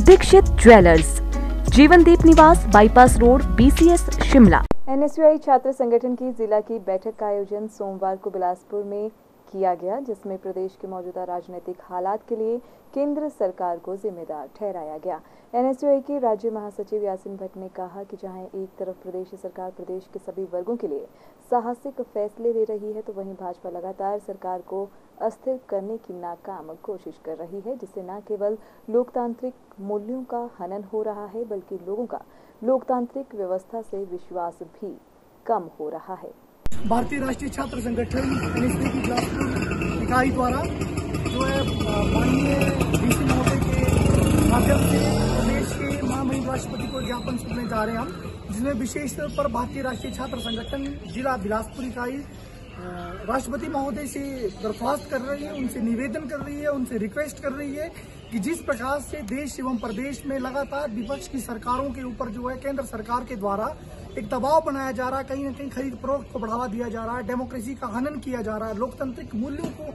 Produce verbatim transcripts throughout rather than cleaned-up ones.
Dixit jewellers, Jeevandeep निवास, bypass road, BCS, Shimla. NSUI छात्र संगठन की जिला की बैठक का आयोजन सोमवार को बिलासपुर में किया गया, जिसमें प्रदेश के मौजूदा राजनीतिक हालात के लिए केंद्र सरकार को जिम्मेदार ठहराया गया। एनएसयूआई के राज्य महासचिव यासिन भट्ट ने कहा कि जहां एक तरफ प्रदेश सरकार प्रदेश के सभी वर्गों के लिए साहसिक फैसले ले रही है, तो वहीं भाजपा लगातार सरकार को अस्थिर करने की नाकाम कोशिश कर रही है, जिससे न केवल लोकतांत्रिक मूल्यों का हनन हो रहा है, बल्कि लोगों का लोकतांत्रिक व्यवस्था से विश्वास भी कम हो रहा है। भारतीय राष्ट्रीय छात्र संगठन एनएसयूआई की बिलासपुर इकाई द्वारा जो है माननीय डीसी महोदय के माध्यम से प्रदेश के महामहिम राष्ट्रपति को ज्ञापन सौंपने जा रहे हैं हम, जिसमें विशेष तौर पर भारतीय राष्ट्रीय छात्र संगठन जिला बिलासपुर इकाई राष्ट्रपति महोदय से दरख्वास्त कर रही है, उनसे निवेदन कर रही है, उनसे रिक्वेस्ट कर रही है कि जिस प्रकार से देश एवं प्रदेश में लगातार विपक्ष की सरकारों के ऊपर जो है केंद्र सरकार के द्वारा एक दबाव बनाया जा रहा है, कहीं न कहीं खरीद फरोख्त को बढ़ावा दिया जा रहा है, डेमोक्रेसी का हनन किया जा रहा है, लोकतांत्रिक मूल्यों को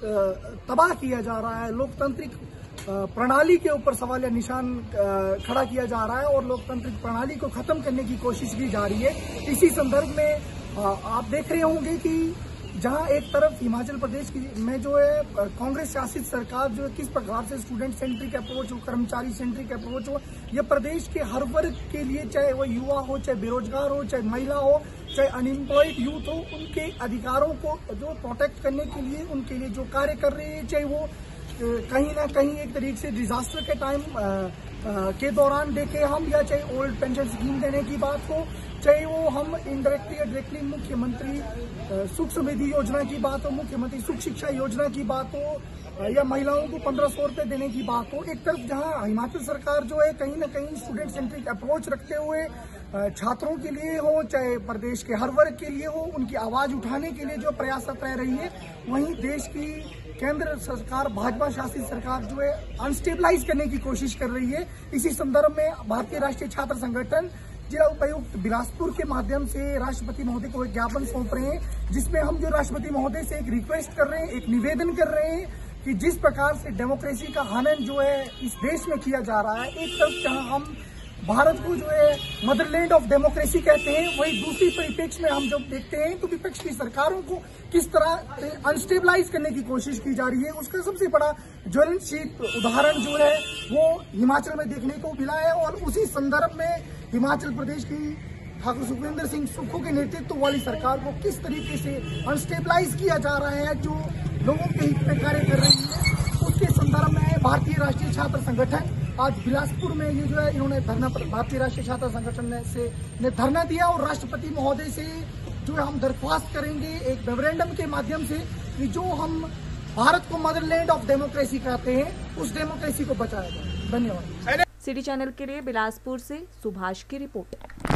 तबाह किया जा रहा है, लोकतांत्रिक प्रणाली के ऊपर सवाल या निशान खड़ा किया जा रहा है और लोकतांत्रिक प्रणाली को खत्म करने की कोशिश की जा रही है। इसी संदर्भ में आप देख रहे होंगे कि जहां एक तरफ हिमाचल प्रदेश की में जो है कांग्रेस शासित सरकार जो है किस प्रकार से स्टूडेंट सेंट्रिक अप्रोच हो, कर्मचारी सेंट्रिक अप्रोच हो, यह प्रदेश के हर वर्ग के लिए, चाहे वो युवा हो, चाहे बेरोजगार हो, चाहे महिला हो, चाहे अनएम्प्लॉयड यूथ हो, उनके अधिकारों को जो प्रोटेक्ट करने के लिए उनके लिए जो कार्य कर रहे हैं, चाहे वो कहीं ना कहीं एक तरीके से डिजास्टर के टाइम के दौरान देखे हम, या चाहे ओल्ड पेंशन स्कीम देने की बात हो, चाहे वो हम इनडायरेक्टली या डायरेक्टली मुख्यमंत्री सुख समृद्धि योजना की बात हो, मुख्यमंत्री सुख शिक्षा योजना की बात हो, या महिलाओं को पंद्रह सौ रुपए देने की बात हो। एक तरफ जहां हिमाचल सरकार जो है कहीं ना कहीं स्टूडेंट सेंट्रिक अप्रोच रखते हुए छात्रों के लिए हो, चाहे प्रदेश के हर वर्ग के लिए हो, उनकी आवाज उठाने के लिए जो प्रयासरत रह रही है, वहीं देश की केंद्र सरकार भाजपा शासित सरकार जो है अनस्टेबलाइज करने की कोशिश कर रही है। इसी संदर्भ में भारतीय राष्ट्रीय छात्र संगठन जिला उपायुक्त बिलासपुर के माध्यम से राष्ट्रपति महोदय को एक ज्ञापन सौंप रहे हैं, जिसमें हम जो राष्ट्रपति महोदय से एक रिक्वेस्ट कर रहे हैं, एक निवेदन कर रहे हैं कि जिस प्रकार से डेमोक्रेसी का हनन जो है इस देश में किया जा रहा है, एक तरफ जहां हम भारत को जो है मदरलैंड ऑफ डेमोक्रेसी कहते हैं, वही दूसरी परिप्रेक्ष्य में हम जब देखते हैं तो विपक्ष की सरकारों को किस तरह अनस्टेबलाइज करने की कोशिश की जा रही है, उसका सबसे बड़ा ज्वलनशील उदाहरण जो है वो हिमाचल में देखने को मिला है। और उसी संदर्भ में हिमाचल प्रदेश की ठाकुर सुखविंदर सिंह सुक्खू के नेतृत्व वाली सरकार को किस तरीके से अनस्टेबलाइज किया जा रहा है, जो लोगों के हित में कार्य कर रही है, उसके संदर्भ में भारतीय राष्ट्रीय छात्र संगठन आज बिलासपुर में ये जो है इन्होंने धरना, भारतीय राष्ट्रीय छात्र संगठन ने से ने धरना दिया और राष्ट्रपति महोदय से जो है हम दरख्वास्त करेंगे एक मेमोरेंडम के माध्यम से कि जो हम भारत को मदरलैंड ऑफ डेमोक्रेसी कहते हैं, उस डेमोक्रेसी को बचाया जाए। धन्यवाद। सिटी चैनल के लिए बिलासपुर से सुभाष की रिपोर्ट।